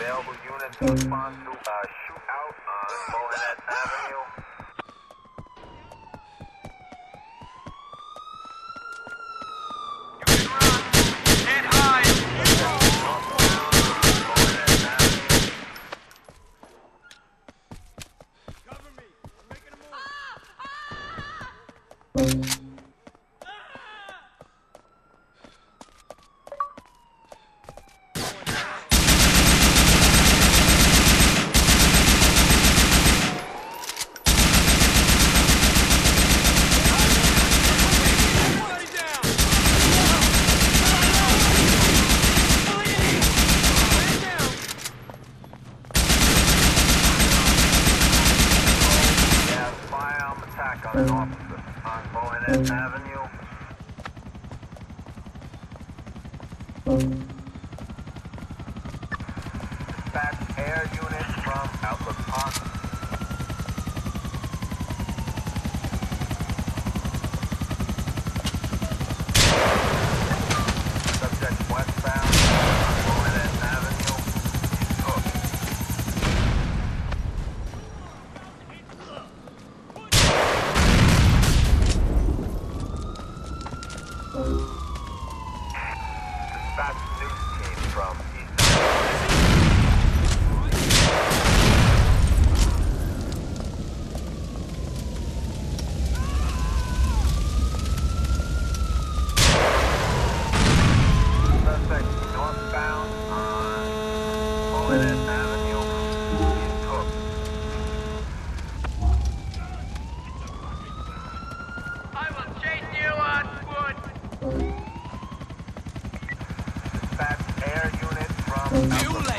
available units to respond to a shootout on Mohanet Avenue. You can run. Can't hide. Cover me. I'm making a move. On an officer on Mohanet Avenue. Dispatch air units from Outlook Park. Subject westbound on Mohanet Avenue. East Hook. Dispatch news team from East Suspect northbound on Mohanet Avenue, East Hook. I will chase you on foot. Dispatch air unit from Outlook